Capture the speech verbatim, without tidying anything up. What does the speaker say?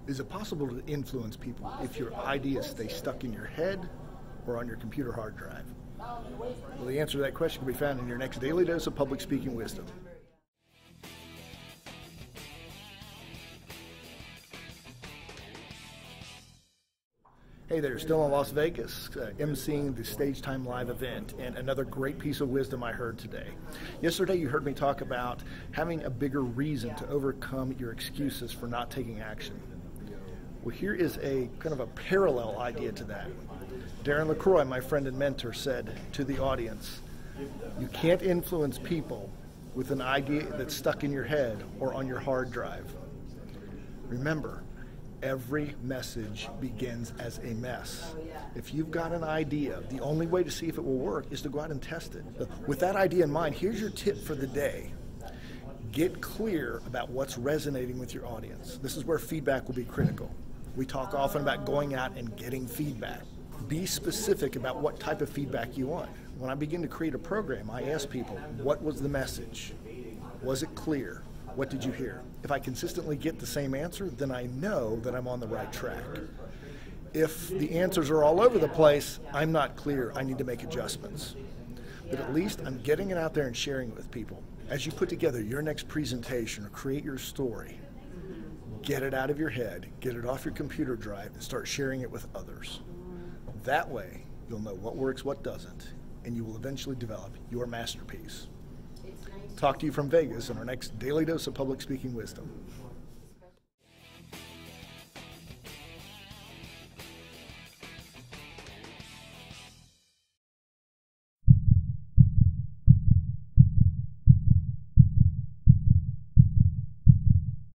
Is it possible to influence people if your ideas stay stuck in your head or on your computer hard drive? Well, the answer to that question can be found in your next Daily Dose of Public Speaking Wisdom. Hey there, still in Las Vegas, uh, emceeing the Stage Time Live event, and another great piece of wisdom I heard today. Yesterday you heard me talk about having a bigger reason to overcome your excuses for not taking action. Well, here is a kind of a parallel idea to that. Darren LaCroix, my friend and mentor, said to the audience, you can't influence people with an idea that's stuck in your head or on your hard drive. Remember, every message begins as a mess. If you've got an idea, the only way to see if it will work is to go out and test it. With that idea in mind, here's your tip for the day. Get clear about what's resonating with your audience. This is where feedback will be critical. We talk often about going out and getting feedback. Be specific about what type of feedback you want. When I begin to create a program, I ask people, what was the message? Was it clear? What did you hear? If I consistently get the same answer, then I know that I'm on the right track. If the answers are all over the place, I'm not clear. I need to make adjustments. But at least I'm getting it out there and sharing it with people. As you put together your next presentation or create your story, get it out of your head, get it off your computer drive, and start sharing it with others. That way, you'll know what works, what doesn't, and you will eventually develop your masterpiece. Talk to you from Vegas on our next Daily Dose of Public Speaking Wisdom.